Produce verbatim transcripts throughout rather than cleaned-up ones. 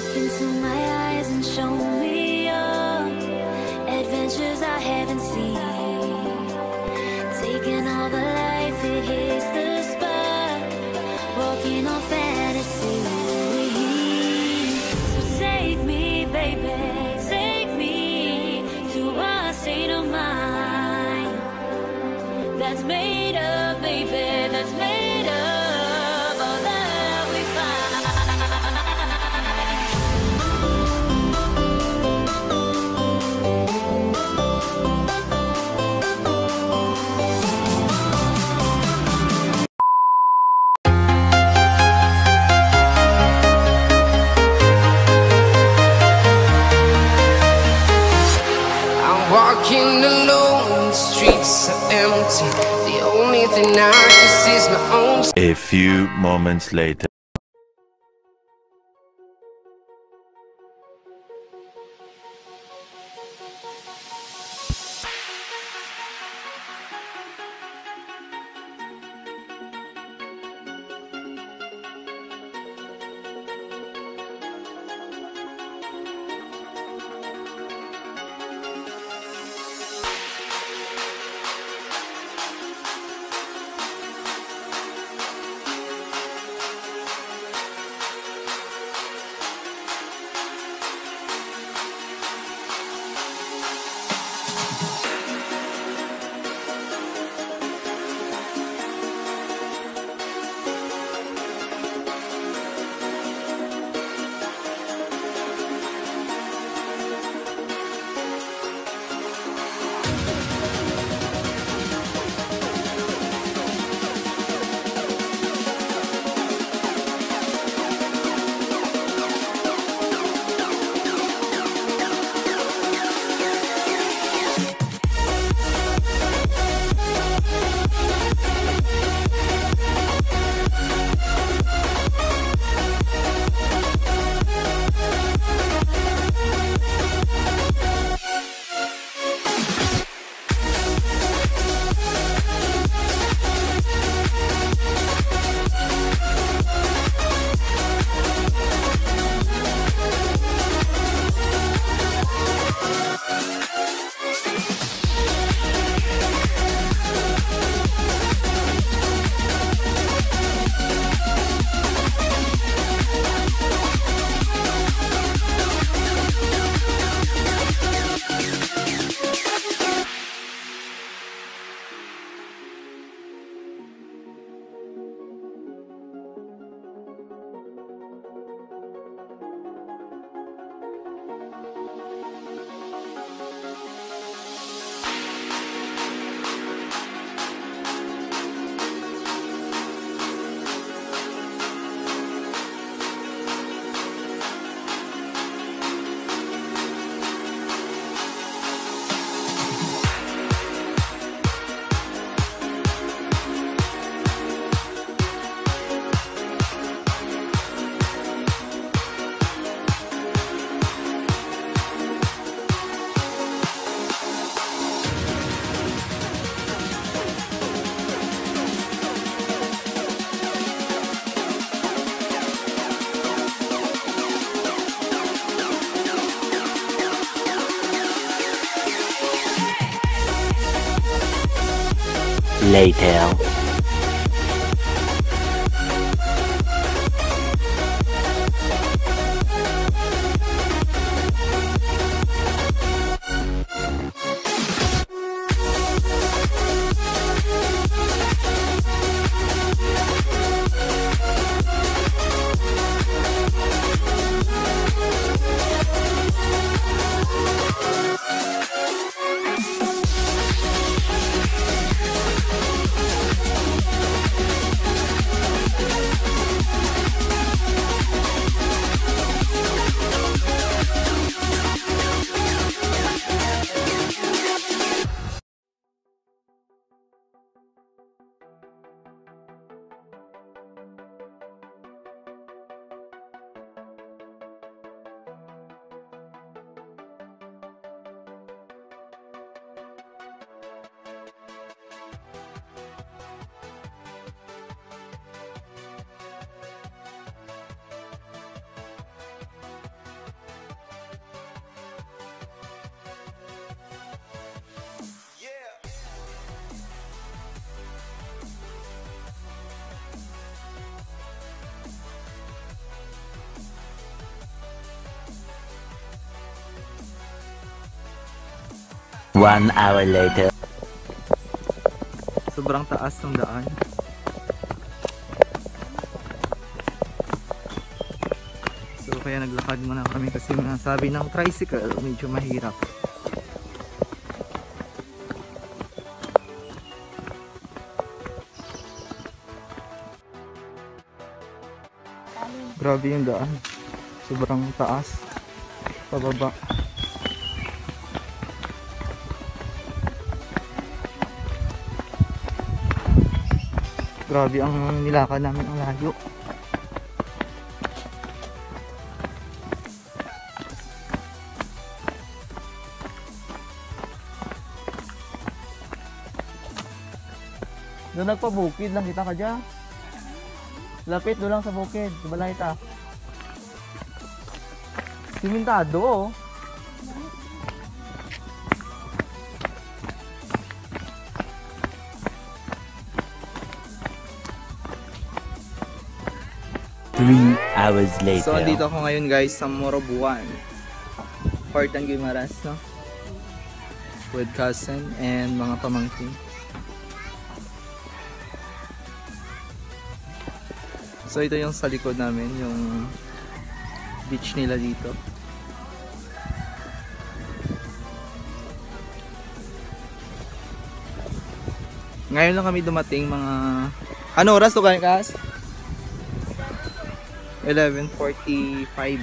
Look into my eyes and show me your adventures I haven't seen. Taking all the life, it hits the spot. Walking on fantasy. So take me, baby, take me to a state of mind that's made up, baby, that's made up all that we Walking alone, the streets are empty. The only thing I can see is my own. A few moments later. Later. One hour later. Sobrang taas ng daan. So kaya naglakad muna kami kasi sabi ng tricycle medyo mahirap. Grabe yung daan. Sobrang taas. Pababa. Grabe ang nilakad namin, ang layo. Doon nagpabukid lang kita ka dyan. Lapit doon lang sa bukid. Balay ta. Simentado oh. Three hours later. So, andito ako ngayon guys sa Morobuan. Fort ng Guimaras, no? With cousin and mga pamangkin. So, ito yung sa likod namin, yung beach nila dito. Ngayon lang kami dumating mga... Ano oras to Kas? eleven forty-five.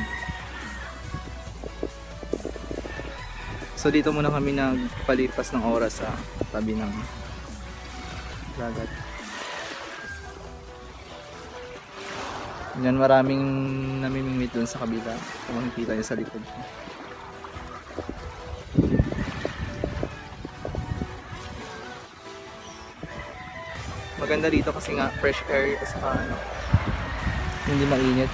So dito muna kami nagpalipas ng oras sa tabi ng dagat. Yan, maraming namimingwit dun sa kabila. Kung makikita nyo sa likod. Maganda dito kasi nga fresh air at saka ano, hindi mainit.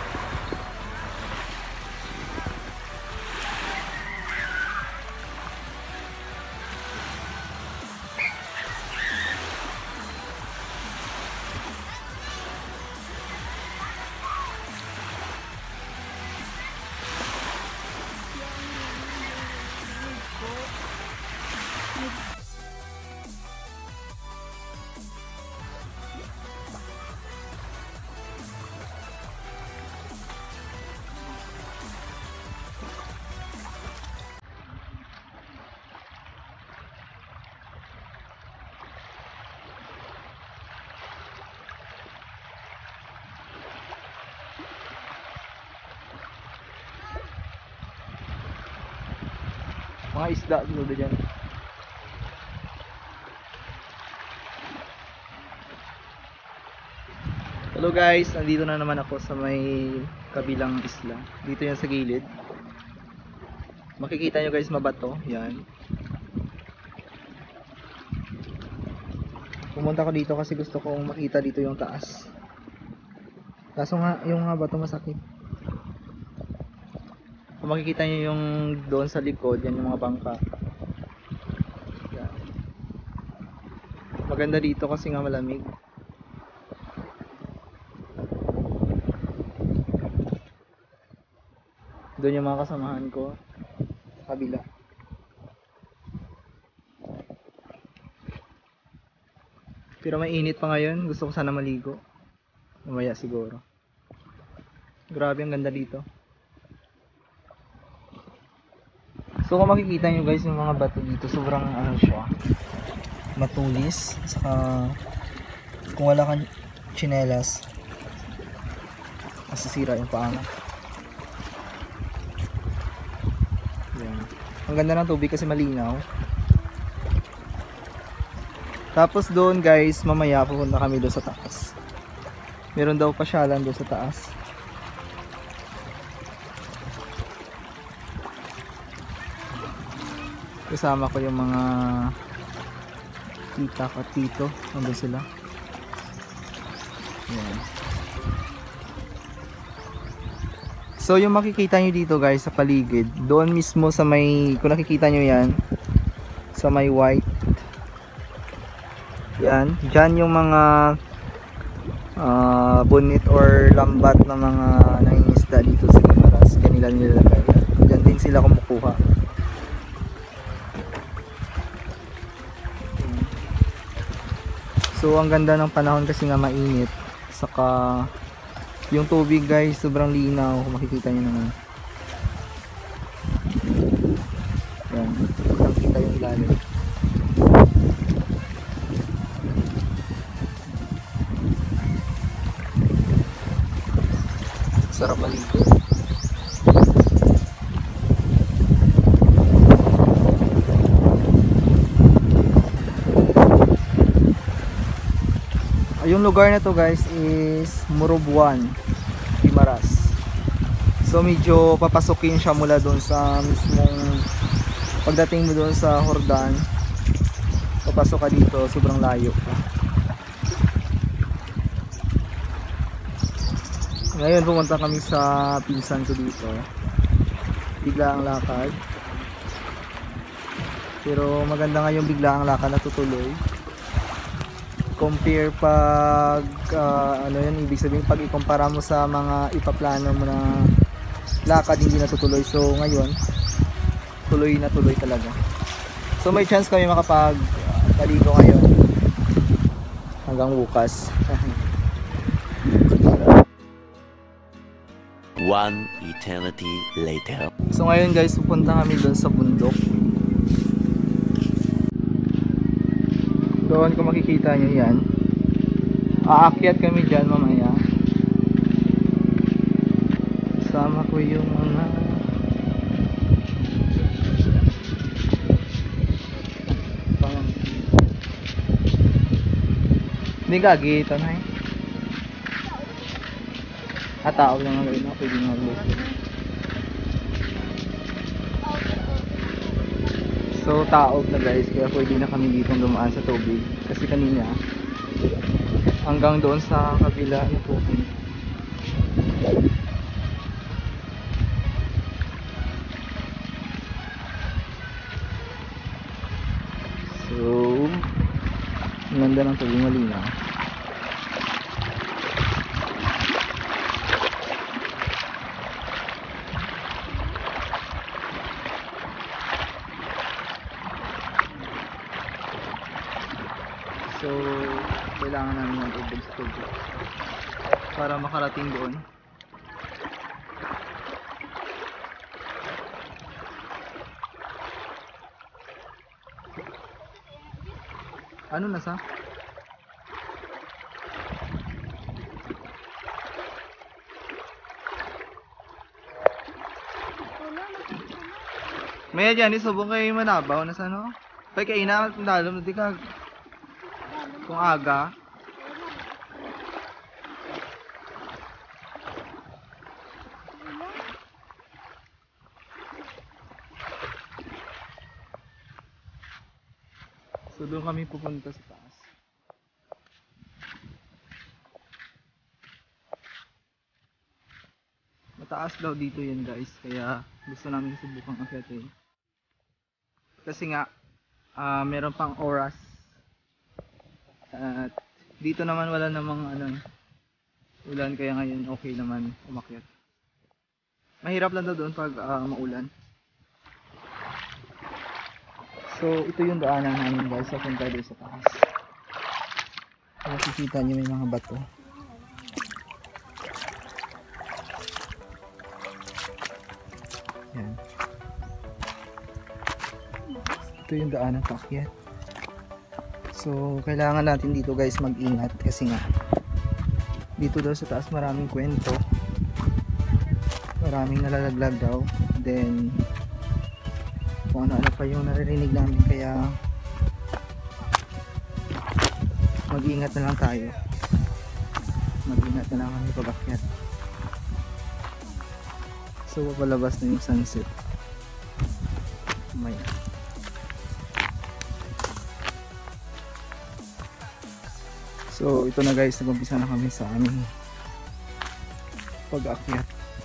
Mga isda dito dyan. Hello guys, nandito na naman ako sa may kabilang isla. Dito yan sa gilid. Makikita nyo guys, mabato. Yan. Pumunta ko dito kasi gusto kong makita dito yung taas. Kaso nga, yung nga bato masakit. Kung makikita nyo yung doon sa likod, yan yung mga bangka. Yan. Maganda dito kasi nga malamig. Doon yung mga kasamahan ko sa kabila. Pero may init pa ngayon, gusto ko sana maligo. Mamaya siguro. Grabe ang ganda dito. So kung makikita nyo guys yung mga bato dito, sobrang ano siya, matulis. Saka kung wala kang tsinelas, masisira yung paa mo. Yan. Ang ganda ng tubig kasi malinaw. Tapos doon guys, mamaya pupunta kami doon sa taas. Meron daw pasyalan doon sa taas. Kasama ko yung mga tita at tito. Nandun sila. Yan. So yung makikita nyo dito guys sa paligid, doon mismo sa may, kung nakikita nyo yan, sa may white, yan, dyan yung mga uh, bonit or lambat na mga nangingisda dito sa Guimaras. Kanila nilalagay. Dyan din sila kumukuha. So ang ganda ng panahon kasi nga mainit. Saka yung tubig guys sobrang linaw, kung makikita nyo naman. Yan, makikita yung ilalim. Sarap maligo. Yung lugar na to guys is Murubuan, Guimaras. So medyo papasukin siya mula doon sa mismong pagdating mo doon sa Hordan. Papasok ka dito, sobrang layo pa. Ngayon pumunta kami sa pinsan ko dito. Bigla ang lakad. Pero maganda nga yung bigla ang lakad na tutuloy. Compare pag uh, ano yun, ibig sabihin pag ikumpara mo sa mga ipaplano mo na lakad hindi natutuloy. So ngayon tuloy na tuloy talaga. So may chance kami makapag uh, paligo ngayon hanggang bukas. One eternity later. So ngayon guys, pupunta kami doon sa bundok. Doon kung makikita nyo yan, aakyat kami dyan mamaya. Kasama ko yung mga hindi gagi ito na eh. At tao lang ang gawin ako, pwede nga mag-load. So taob na guys, kaya pwede na kami dito dumaan sa tubig. Kasi kanina hanggang doon sa kabila ng tubig. So ang ganda ng tubig, malinaw. So, kailangan namin ng tubig sa tubig para makarating doon. Ano nasa? Maya dyan, isubong kayo manabaw na sa ano? Pag kainangat ng dalom, di ka kung aga. So doon kami pupunta sa taas. Mataas daw dito yan guys, kaya gusto namin subukang akyatin. Kasi nga uh, meron pang oras. At dito naman wala namang ano, ulan, kaya ngayon okay naman umakyat. Mahirap lang daw doon pag uh, maulan. So ito yung daanan namin guys sa punta doon sa taas. So, makikita nyo may mga bato. Yan. Ito yung daanan paakyat. So, kailangan natin dito guys mag-ingat kasi nga dito daw sa taas maraming kwento. Maraming nalalaglag daw. Then, kung ano-ano pa yung naririnig namin, kaya mag-ingat na lang tayo. Mag-ingat na lang kami pag-akyat. So, papalabas na yung sunset. May So ito na guys, nag-umpisa na kami sa aming pag-aakyat.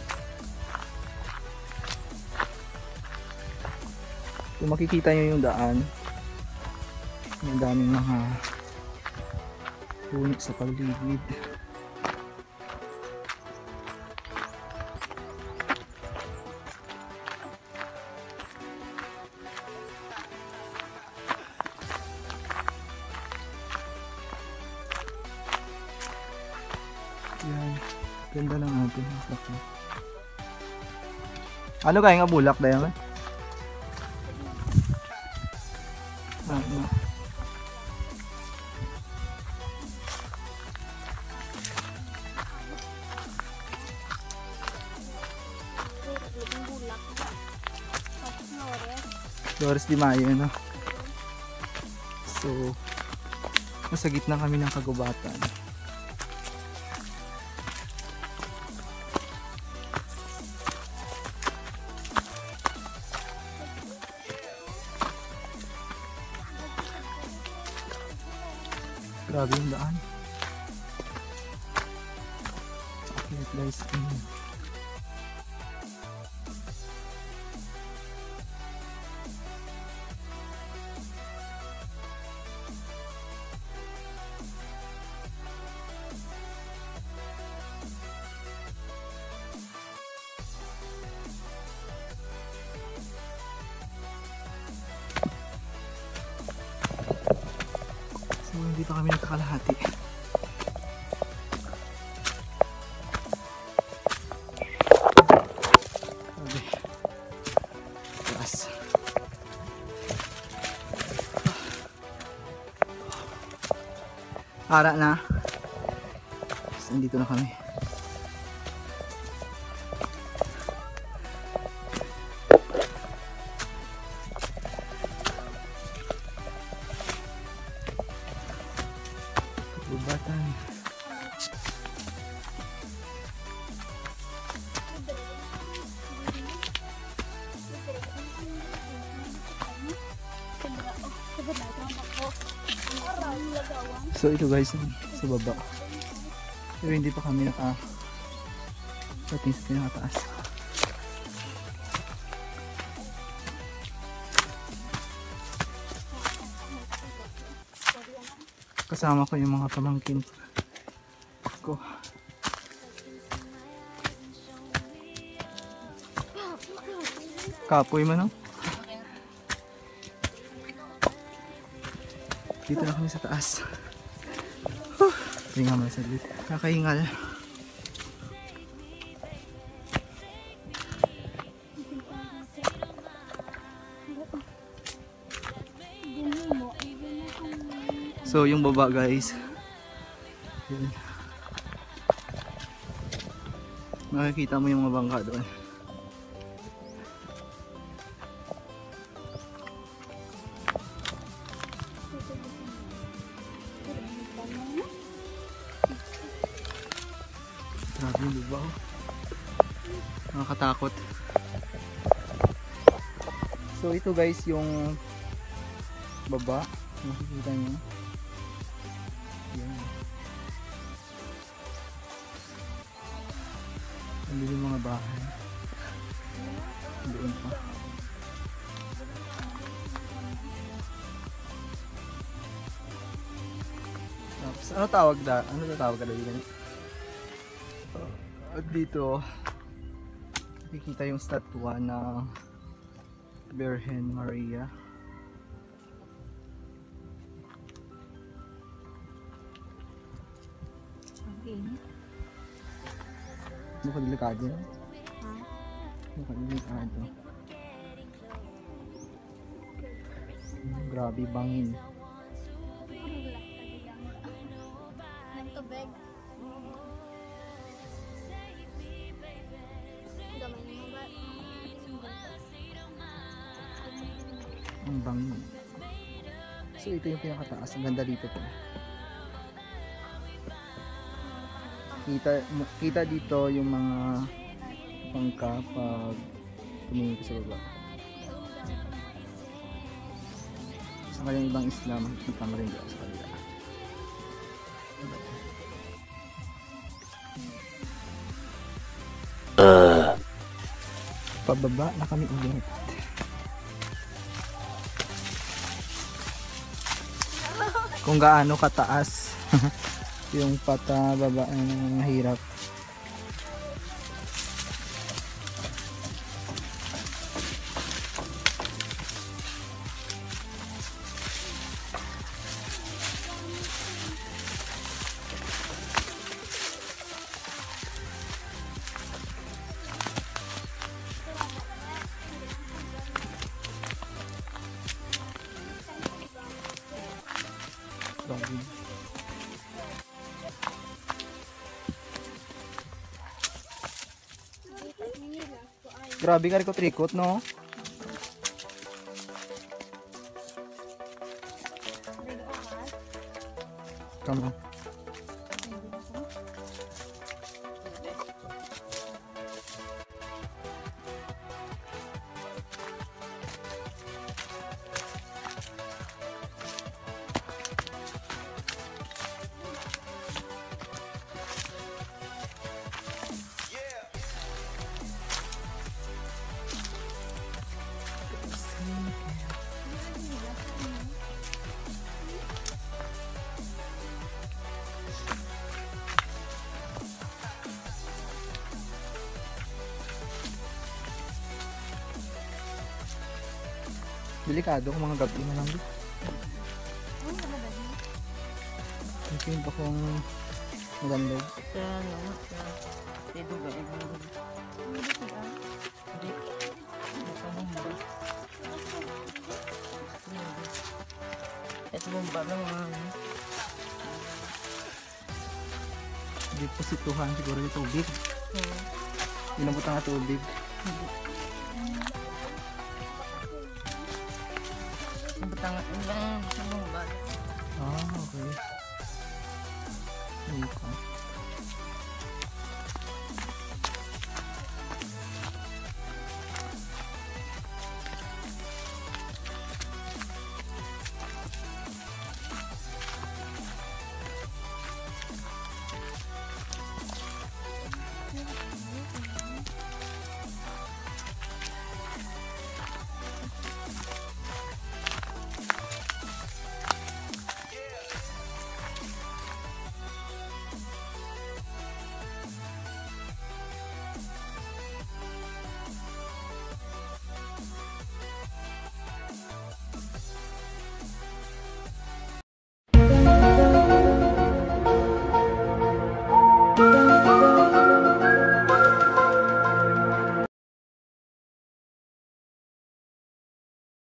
Kung makikita nyo yung daan, yung daming mga puno sa paligid. Ganda lang natin. Ano kaya nga bulak dahil? Ah, ah. Flores de Mayo, no? So, nasa gitna kami ng kagubatan. Grabe yung daan. Okay guys, um, so hindi pa kami nakakalahati. Okay. Taas. Para na. So, nandito na kami. Kagubatan. So ito guys, sa baba. Pero hindi pa kami naka pating sa pinakataas. Kasama ko yung mga pamangkin ko. Kapoy man, no? Dito na kami sa taas. Huh. Hinga mo sa dito. Kakahingal. So yung baba guys. Yun. Nakikita mo yung mga bangka doon. Grabe yung lubaw. Nakakatakot. So ito guys yung baba. Nakikita nyo. Yan. Andun yung mga bahay. Doon pa. Tapos ano tawag da? Ano tawag ka dito? At dito nakikita yung statwa ng Virgin Maria. Okay. Mukha delikado. Ha? Mukha delikado. Hmm, grabe bangin. Ng tubig. Gamay mo ba? Ang bangin. So ito yung pinakataas. Ang ganda dito po. Kita, kita dito yung mga bangka pag tumingin ko sa baba. Sa kanyang ibang isla, makikita mo rin dito sa kanila. Uh. Pababa na kami ulit. Kung gaano kataas yung patababa ang mahirap. Grabe ka rikot rikot no. Come on. Delikado kung mga gabi na lang dito. Kasi pa kung maganda. Sa ano, sa dito ba ito? Sa bomba. Ito bomba lang mga Hindi po situhan siguro yung tubig. Inabot ang tubig. Batangan lang sa bomba. Ah, okay. Ayun ka.